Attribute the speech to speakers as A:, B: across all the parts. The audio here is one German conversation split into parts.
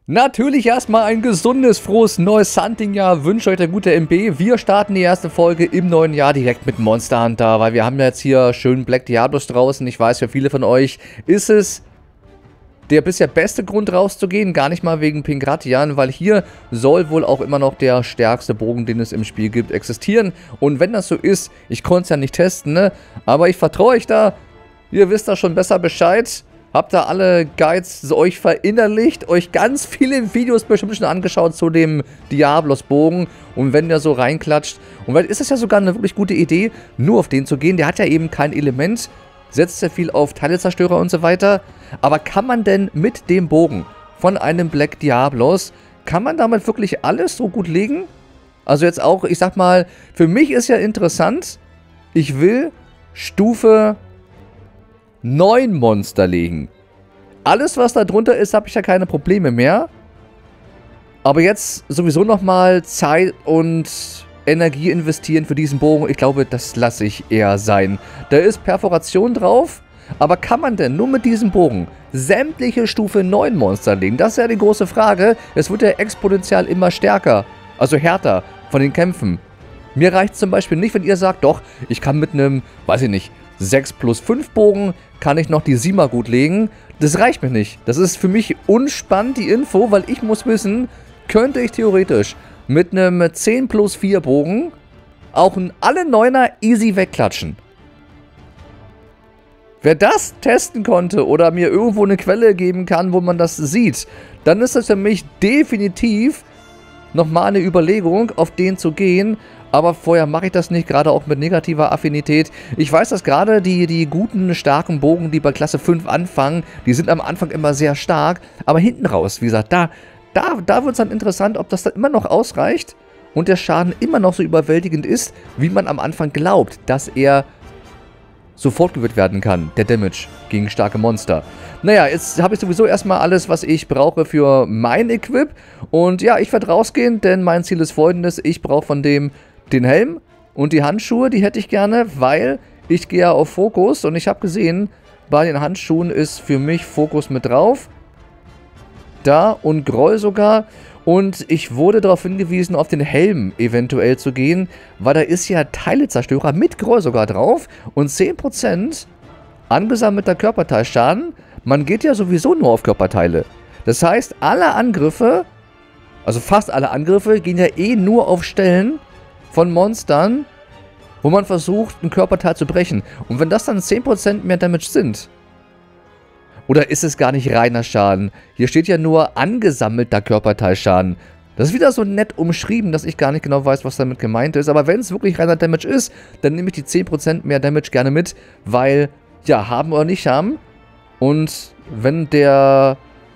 A: Natürlich erstmal ein gesundes, frohes neues Hunting-Jahr. Wünsche euch der gute MB. Wir starten die erste Folge im neuen Jahr direkt mit Monster Hunter, weil wir haben ja jetzt hier schön Black Diablos draußen. Ich weiß, für viele von euch ist es der bisher beste Grund rauszugehen, gar nicht mal wegen Pingratian, weil hier soll wohl auch immer noch der stärkste Bogen, den es im Spiel gibt, existieren. Und wenn das so ist, ich konnte es ja nicht testen, ne? Aber ich vertraue euch da. Ihr wisst da schon besser Bescheid. Habt da alle Guides euch verinnerlicht, euch ganz viele Videos bestimmt schon angeschaut zu dem Diablos-Bogen. Und wenn der so reinklatscht, und vielleicht ist es ja sogar eine wirklich gute Idee, nur auf den zu gehen. Der hat ja eben kein Element, setzt sehr viel auf Teilezerstörer und so weiter. Aber kann man denn mit dem Bogen von einem Black Diablos, kann man damit wirklich alles so gut legen? Also jetzt auch, ich sag mal, für mich ist ja interessant, ich will Stufe 9 Monster legen. Alles, was da drunter ist, habe ich ja keine Probleme mehr. Aber jetzt sowieso nochmal Zeit und Energie investieren für diesen Bogen. Ich glaube, das lasse ich eher sein. Da ist Perforation drauf. Aber kann man denn nur mit diesem Bogen sämtliche Stufe 9 Monster legen? Das ist ja die große Frage. Es wird ja exponentiell immer stärker. Also härter von den Kämpfen. Mir reicht zum Beispiel nicht, wenn ihr sagt, doch, ich kann mit einem, weiß ich nicht, 6+5 Bogen kann ich noch die 7er gut legen. Das reicht mir nicht. Das ist für mich unspannend, die Info, weil ich muss wissen, könnte ich theoretisch mit einem 10+4 Bogen auch alle 9er easy wegklatschen. Wer das testen konnte oder mir irgendwo eine Quelle geben kann, wo man das sieht, dann ist das für mich definitiv nochmal eine Überlegung, auf den zu gehen. Aber vorher mache ich das nicht, gerade auch mit negativer Affinität. Ich weiß, dass gerade die guten, starken Bogen, die bei Klasse 5 anfangen, die sind am Anfang immer sehr stark. Aber hinten raus, wie gesagt, da wird es dann interessant, ob das dann immer noch ausreicht und der Schaden immer noch so überwältigend ist, wie man am Anfang glaubt, dass er so fortgeführt werden kann, der Damage gegen starke Monster. Naja, jetzt habe ich sowieso erstmal alles, was ich brauche für mein Equip. Und ja, ich werde rausgehen, denn mein Ziel ist folgendes. Ich brauche von dem den Helm und die Handschuhe, die hätte ich gerne, weil ich gehe ja auf Fokus. Und ich habe gesehen, bei den Handschuhen ist für mich Fokus mit drauf. Da und Groll sogar. Und ich wurde darauf hingewiesen, auf den Helm eventuell zu gehen, weil da ist ja Teilezerstörer mit Groll sogar drauf und 10% angesammelter Körperteilschaden. Man geht ja sowieso nur auf Körperteile. Das heißt, alle Angriffe, also fast alle Angriffe, gehen ja eh nur auf Stellen von Monstern, wo man versucht, ein Körperteil zu brechen. Und wenn das dann 10% mehr Damage sind, oder ist es gar nicht reiner Schaden? Hier steht ja nur angesammelter Körperteilschaden. Das ist wieder so nett umschrieben, dass ich gar nicht genau weiß, was damit gemeint ist. Aber wenn es wirklich reiner Damage ist, dann nehme ich die 10% mehr Damage gerne mit, weil, ja, haben oder nicht haben. Und wenn der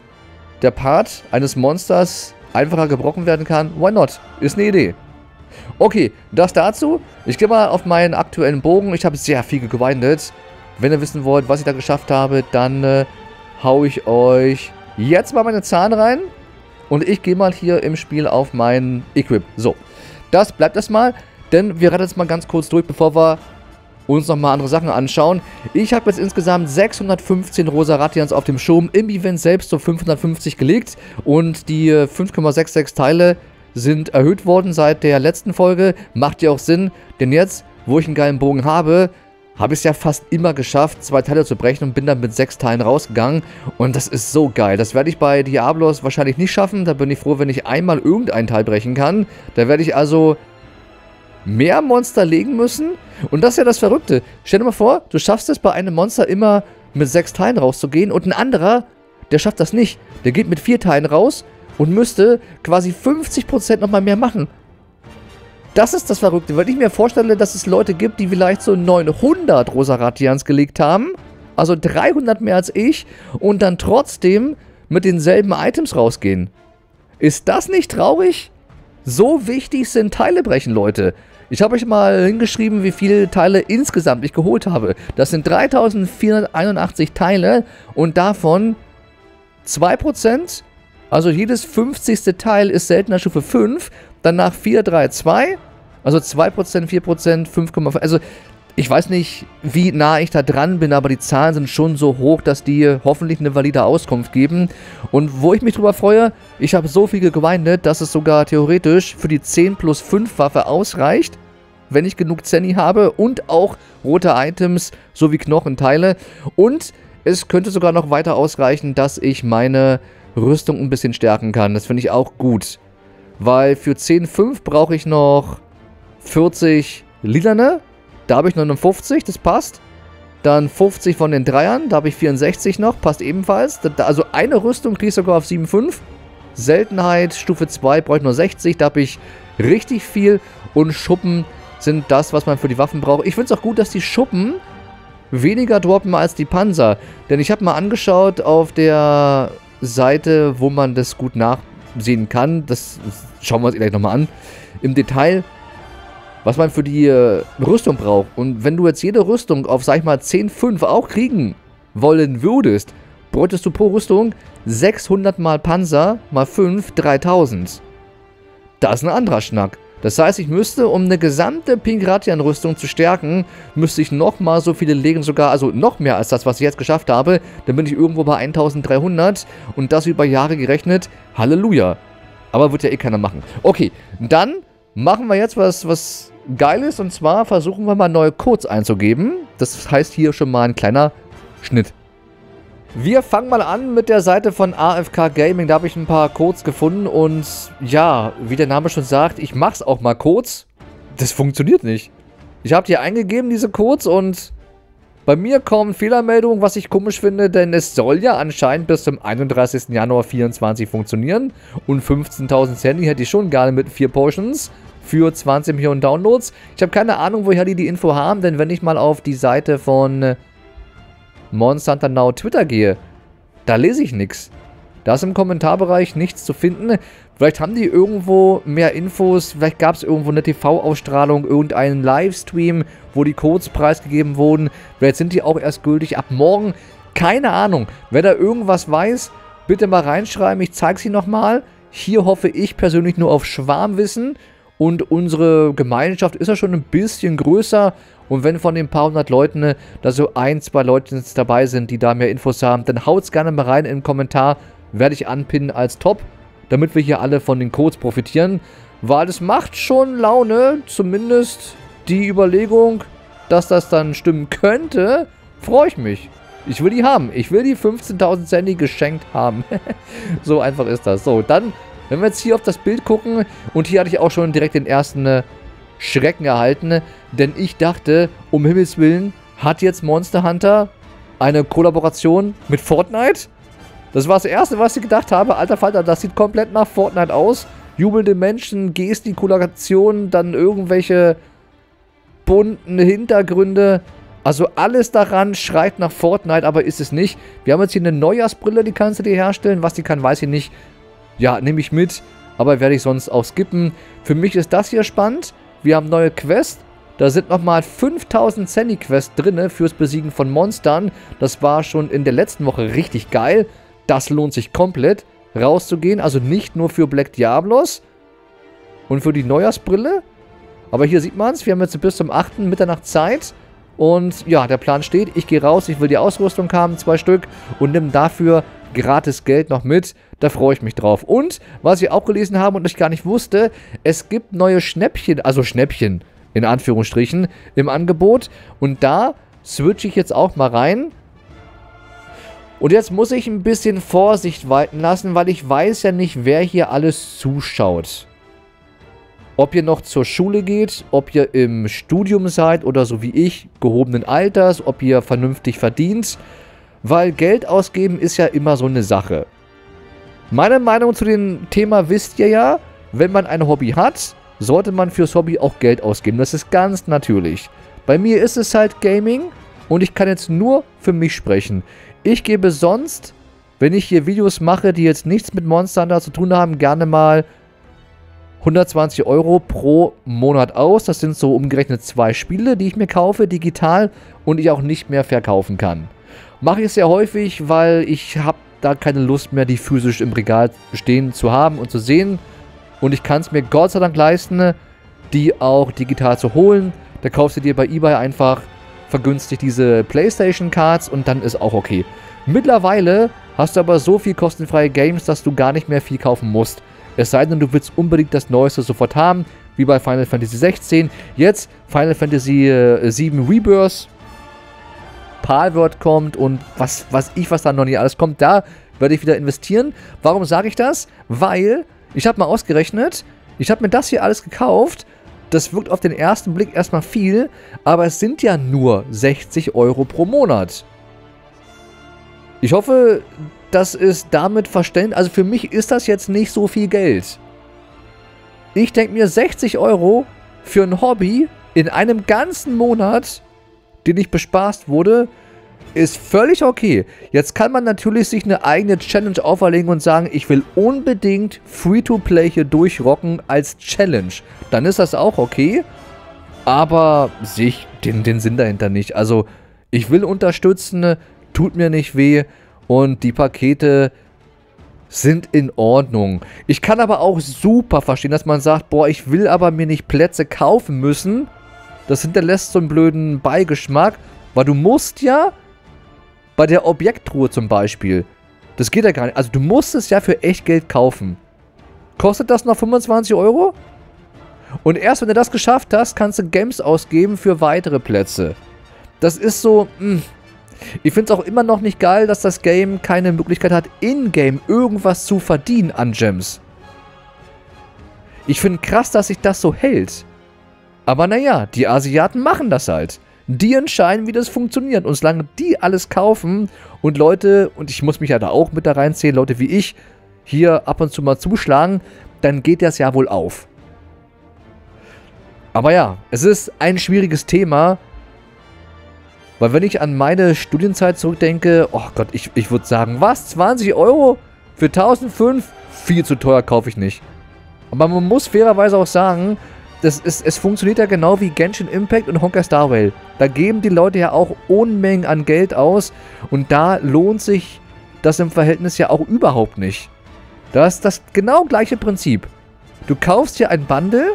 A: Part eines Monsters einfacher gebrochen werden kann, why not? Ist eine Idee. Okay, das dazu. Ich gehe mal auf meinen aktuellen Bogen. Ich habe sehr viel gegrindet. Wenn ihr wissen wollt, was ich da geschafft habe, dann hau ich euch jetzt mal meine Zahlen rein. Und ich gehe mal hier im Spiel auf mein Equip. So, das bleibt erstmal. Denn wir rennen jetzt mal ganz kurz durch, bevor wir uns nochmal andere Sachen anschauen. Ich habe jetzt insgesamt 615 Rosa Ratians auf dem Schirm. Im Event selbst so 550 gelegt. Und die 5,66 Teile sind erhöht worden seit der letzten Folge. Macht ja auch Sinn, denn jetzt, wo ich einen geilen Bogen habe ich es ja fast immer geschafft, 2 Teile zu brechen und bin dann mit 6 Teilen rausgegangen. Und das ist so geil. Das werde ich bei Diablos wahrscheinlich nicht schaffen. Da bin ich froh, wenn ich einmal irgendein Teil brechen kann. Da werde ich also mehr Monster legen müssen. Und das ist ja das Verrückte. Stell dir mal vor, du schaffst es bei einem Monster immer mit 6 Teilen rauszugehen. Und ein anderer, der schafft das nicht. Der geht mit 4 Teilen raus und müsste quasi 50% nochmal mehr machen. Das ist das Verrückte, weil ich mir vorstelle, dass es Leute gibt, die vielleicht so 900 Rosa Ratians gelegt haben, also 300 mehr als ich, und dann trotzdem mit denselben Items rausgehen. Ist das nicht traurig? So wichtig sind Teile brechen, Leute. Ich habe euch mal hingeschrieben, wie viele Teile insgesamt ich geholt habe. Das sind 3481 Teile und davon 2%, also jedes 50. Teil ist seltener Stufe 5, danach 4, 3, 2, also 2%, 4%, 5,5%, also Ich weiß nicht, wie nah ich da dran bin, aber die Zahlen sind schon so hoch, dass die hoffentlich eine valide Auskunft geben. Und wo ich mich drüber freue, ich habe so viel gegrindet, dass es sogar theoretisch für die 10+5 Waffe ausreicht, wenn ich genug Zenny habe und auch rote Items sowie Knochenteile. Und es könnte sogar noch weiter ausreichen, dass ich meine Rüstung ein bisschen stärken kann. Das finde ich auch gut. Weil für 10,5 brauche ich noch 40 Lilane. Da habe ich 59, das passt. Dann 50 von den Dreiern, da habe ich 64 noch, passt ebenfalls. Also eine Rüstung kriege ich sogar auf 7,5. Seltenheit, Stufe 2 brauche ich nur 60, da habe ich richtig viel. Und Schuppen sind das, was man für die Waffen braucht. Ich finde es auch gut, dass die Schuppen weniger droppen als die Panzer. Denn ich habe mal angeschaut auf der Seite, wo man das gut nachsehen kann. Das schauen wir uns gleich nochmal an. Im Detail, was man für die Rüstung braucht. Und wenn du jetzt jede Rüstung auf, sag ich mal, 10,5 auch kriegen wollen würdest, bräuchtest du pro Rüstung 600 mal Panzer mal 5, 3000. Das ist ein anderer Schnack. Das heißt, ich müsste, um eine gesamte Pingratian-Rüstung zu stärken, müsste ich nochmal so viele legen, sogar, also noch mehr als das, was ich jetzt geschafft habe. Dann bin ich irgendwo bei 1300 und das über Jahre gerechnet. Halleluja. Aber wird ja eh keiner machen. Okay, dann machen wir jetzt was Geiles, und zwar versuchen wir mal neue Codes einzugeben. Das heißt hier schon mal ein kleiner Schnitt. Wir fangen mal an mit der Seite von AFK Gaming. Da habe ich ein paar Codes gefunden und ja, wie der Name schon sagt, ich mache es auch mal Codes. Das funktioniert nicht. Ich habe die eingegeben, diese Codes, und bei mir kommen Fehlermeldungen, was ich komisch finde, denn es soll ja anscheinend bis zum 31. Januar 2024 funktionieren. Und 15.000 Handy hätte ich schon gerne mit 4 Potions für 20 Millionen Downloads. Ich habe keine Ahnung, woher die Info haben, denn wenn ich mal auf die Seite von Monster Hunter Now Twitter gehe, da lese ich nichts. Da ist im Kommentarbereich nichts zu finden. Vielleicht haben die irgendwo mehr Infos, vielleicht gab es irgendwo eine TV-Ausstrahlung, irgendeinen Livestream, wo die Codes preisgegeben wurden. Vielleicht sind die auch erst gültig ab morgen. Keine Ahnung. Wer da irgendwas weiß, bitte mal reinschreiben. Ich zeige sie nochmal. Hier hoffe ich persönlich nur auf Schwarmwissen. Und unsere Gemeinschaft ist ja schon ein bisschen größer. Und wenn von den paar hundert Leuten da so 1, 2 Leute dabei sind, die da mehr Infos haben, dann haut's gerne mal rein in den Kommentar. Werde ich anpinnen als Top, damit wir hier alle von den Codes profitieren. Weil es macht schon Laune, zumindest die Überlegung, dass das dann stimmen könnte, freue ich mich. Ich will die haben. Ich will die 15.000 Sandy geschenkt haben. So einfach ist das. So, dann, wenn wir jetzt hier auf das Bild gucken, und hier hatte ich auch schon direkt den ersten Schrecken erhalten, denn ich dachte, um Himmels Willen, hat jetzt Monster Hunter eine Kollaboration mit Fortnite? Das war das Erste, was ich gedacht habe. Alter Falter, das sieht komplett nach Fortnite aus. Jubelnde Menschen, Gestikulationen, dann irgendwelche bunten Hintergründe. Also alles daran schreit nach Fortnite, aber ist es nicht. Wir haben jetzt hier eine Neujahrsbrille, die kannst du dir herstellen. Was die kann, weiß ich nicht. Ja, nehme ich mit, aber werde ich sonst auch skippen. Für mich ist das hier spannend. Wir haben neue Quests. Da sind nochmal 5000 Sandy-Quests drin fürs Besiegen von Monstern. Das war schon in der letzten Woche richtig geil. Das lohnt sich komplett, rauszugehen. Also nicht nur für Black Diablos und für die Neujahrsbrille. Aber hier sieht man es. Wir haben jetzt bis zum 8. Mitternacht Zeit. Und ja, der Plan steht. Ich gehe raus. Ich will die Ausrüstung haben, 2 Stück. Und nehme dafür gratis Geld noch mit. Da freue ich mich drauf. Und, was ich auch gelesen habe und ich gar nicht wusste, es gibt neue Schnäppchen, also Schnäppchen in Anführungsstrichen, im Angebot. Und da switche ich jetzt auch mal rein. Und jetzt muss ich ein bisschen Vorsicht walten lassen, weil ich weiß ja nicht, wer hier alles zuschaut. Ob ihr noch zur Schule geht, ob ihr im Studium seid oder so wie ich, gehobenen Alters, ob ihr vernünftig verdient. Weil Geld ausgeben ist ja immer so eine Sache. Meine Meinung zu dem Thema wisst ihr ja, wenn man ein Hobby hat, sollte man fürs Hobby auch Geld ausgeben. Das ist ganz natürlich. Bei mir ist es halt Gaming und ich kann jetzt nur für mich sprechen. Ich gebe sonst, wenn ich hier Videos mache, die jetzt nichts mit Monster Hunter zu tun haben, gerne mal 120 € pro Monat aus. Das sind so umgerechnet 2 Spiele, die ich mir kaufe, digital, und ich auch nicht mehr verkaufen kann. Mache ich sehr häufig, weil ich habe da keine Lust mehr, die physisch im Regal stehen zu haben und zu sehen. Und ich kann es mir Gott sei Dank leisten, die auch digital zu holen. Da kaufst du dir bei eBay einfach vergünstigt diese PlayStation Cards und dann ist auch okay. Mittlerweile hast du aber so viel kostenfreie Games, dass du gar nicht mehr viel kaufen musst. Es sei denn, du willst unbedingt das Neueste sofort haben, wie bei Final Fantasy 16. Jetzt Final Fantasy 7 Rebirth. Palworld kommt und was da noch nicht alles kommt, da werde ich wieder investieren. Warum sage ich das? Weil, ich habe mal ausgerechnet, ich habe mir das hier alles gekauft. Das wirkt auf den ersten Blick erstmal viel, aber es sind ja nur 60 Euro pro Monat. Ich hoffe, das ist damit verständlich. Also für mich ist das jetzt nicht so viel Geld. Ich denke mir, 60 Euro für ein Hobby in einem ganzen Monat, den ich bespaßt wurde, ist völlig okay. Jetzt kann man natürlich sich eine eigene Challenge auferlegen und sagen, ich will unbedingt Free-to-Play hier durchrocken als Challenge. Dann ist das auch okay, aber sehe ich den Sinn dahinter nicht. Also, ich will unterstützen, tut mir nicht weh und die Pakete sind in Ordnung. Ich kann aber auch super verstehen, dass man sagt, boah, ich will aber mir nicht Plätze kaufen müssen. Das hinterlässt so einen blöden Beigeschmack, weil du musst ja bei der Objekttruhe zum Beispiel, das geht ja gar nicht, also du musst es ja für echt Geld kaufen. Kostet das noch 25 Euro? Und erst wenn du das geschafft hast, kannst du Games ausgeben für weitere Plätze. Das ist so, ich finde es auch immer noch nicht geil, dass das Game keine Möglichkeit hat, in-game irgendwas zu verdienen an Gems. Ich finde krass, dass sich das so hält. Aber naja, die Asiaten machen das halt. Die entscheiden, wie das funktioniert. Und solange die alles kaufen und Leute, und ich muss mich ja da auch mit da reinzählen, Leute wie ich, hier ab und zu mal zuschlagen, dann geht das ja wohl auf. Aber ja, es ist ein schwieriges Thema, weil wenn ich an meine Studienzeit zurückdenke, oh Gott, ich würde sagen, was? 20 Euro für 1005? Viel zu teuer, kaufe ich nicht. Aber man muss fairerweise auch sagen, es funktioniert ja genau wie Genshin Impact und Honkai Star Rail. Da geben die Leute ja auch Unmengen an Geld aus und da lohnt sich das im Verhältnis ja auch überhaupt nicht. Das ist das genau gleiche Prinzip. Du kaufst ja ein Bundle,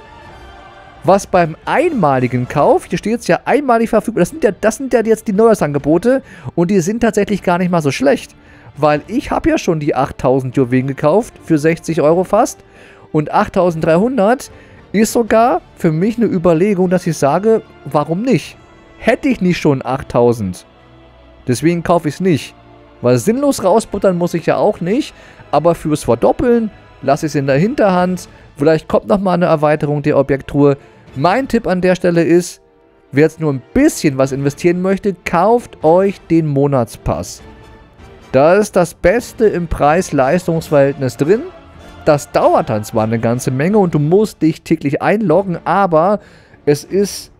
A: was beim einmaligen Kauf, hier steht es ja einmalig verfügbar, das sind ja jetzt die Neujahrsangebote und die sind tatsächlich gar nicht mal so schlecht. Weil ich habe ja schon die 8000 Juwelen gekauft, für 60 Euro fast, und 8300 ist sogar für mich eine Überlegung, dass ich sage, warum nicht? Hätte ich nicht schon 8000. Deswegen kaufe ich es nicht. Weil sinnlos rausbuttern muss ich ja auch nicht. Aber fürs Verdoppeln lasse ich es in der Hinterhand. Vielleicht kommt nochmal eine Erweiterung der Objekttruhe. Mein Tipp an der Stelle ist, wer jetzt nur ein bisschen was investieren möchte, kauft euch den Monatspass. Da ist das Beste im Preis-Leistungs-Verhältnis drin. Das dauert dann zwar eine ganze Menge und du musst dich täglich einloggen, aber es ist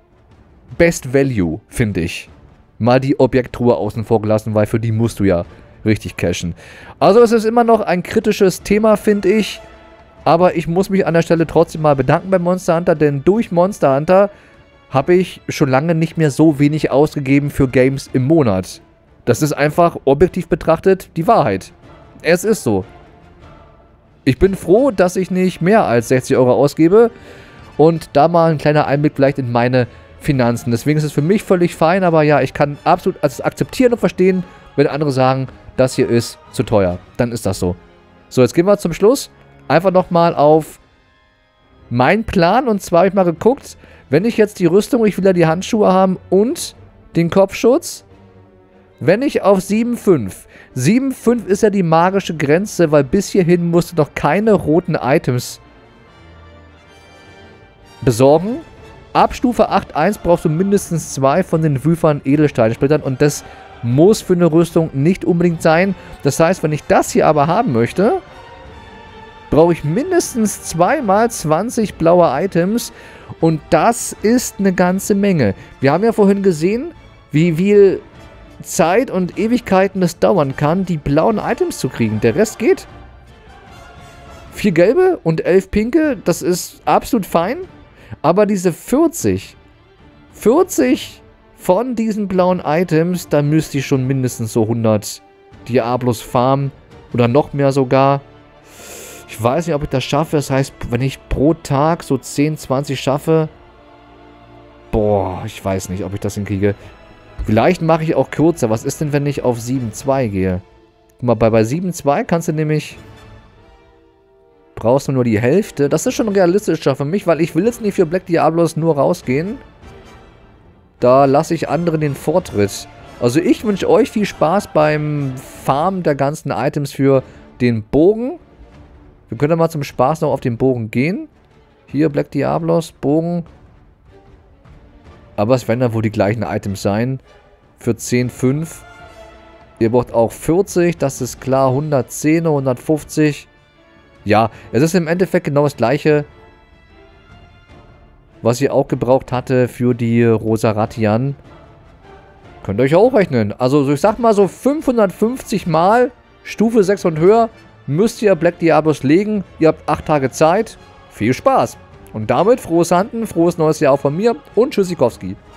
A: Best Value, finde ich. Mal die Objekttruhe außen vor gelassen, weil für die musst du ja richtig cashen. Also es ist immer noch ein kritisches Thema, finde ich. Aber ich muss mich an der Stelle trotzdem mal bedanken bei Monster Hunter, denn durch Monster Hunter habe ich schon lange nicht mehr so wenig ausgegeben für Games im Monat. Das ist einfach objektiv betrachtet die Wahrheit. Es ist so. Ich bin froh, dass ich nicht mehr als 60 Euro ausgebe und da mal ein kleiner Einblick vielleicht in meine Finanzen. Deswegen ist es für mich völlig fein, aber ja, ich kann absolut akzeptieren und verstehen, wenn andere sagen, das hier ist zu teuer. Dann ist das so. So, jetzt gehen wir zum Schluss einfach nochmal auf meinen Plan. Und zwar habe ich mal geguckt, wenn ich jetzt die Rüstung, ich will ja die Handschuhe haben und den Kopfschutz. Wenn ich auf 7,5. 7,5 ist ja die magische Grenze, weil bis hierhin musst du noch keine roten Items besorgen. Ab Stufe 8,1 brauchst du mindestens 2 von den Wyvern Edelsteinsplittern und das muss für eine Rüstung nicht unbedingt sein. Das heißt, wenn ich das hier aber haben möchte, brauche ich mindestens 2 mal 20 blaue Items und das ist eine ganze Menge. Wir haben ja vorhin gesehen, wie viel Zeit und Ewigkeiten es dauern kann, die blauen Items zu kriegen. Der Rest geht. 4 gelbe und 11 pinke, das ist absolut fein. Aber diese 40 von diesen blauen Items, da müsste ich schon mindestens so 100 Diablos farmen. Oder noch mehr sogar. Ich weiß nicht, ob ich das schaffe. Das heißt, wenn ich pro Tag so 10, 20 schaffe, Boah, ich weiß nicht, ob ich das hinkriege. Vielleicht mache ich auch kürzer. Was ist denn, wenn ich auf 7,2 gehe? Guck mal, bei 7,2 kannst du nämlich... Brauchst du nur die Hälfte. Das ist schon realistischer für mich, weil ich will jetzt nicht für Black Diablos nur rausgehen. Da lasse ich anderen den Vortritt. Also ich wünsche euch viel Spaß beim Farmen der ganzen Items für den Bogen. Wir können mal zum Spaß noch auf den Bogen gehen. Hier Black Diablos, Bogen. Aber es werden dann wohl die gleichen Items sein. Für 10,5. Ihr braucht auch 40, das ist klar. 110, 150. Ja, es ist im Endeffekt genau das gleiche, was ihr auch gebraucht hatte für die Rosaratian. Könnt ihr euch auch rechnen. Also ich sag mal so 550 Mal Stufe 6 und höher müsst ihr Black Diablos legen. Ihr habt 8 Tage Zeit. Viel Spaß. Und damit frohes Handeln, frohes neues Jahr auch von mir und Tschüssikowski.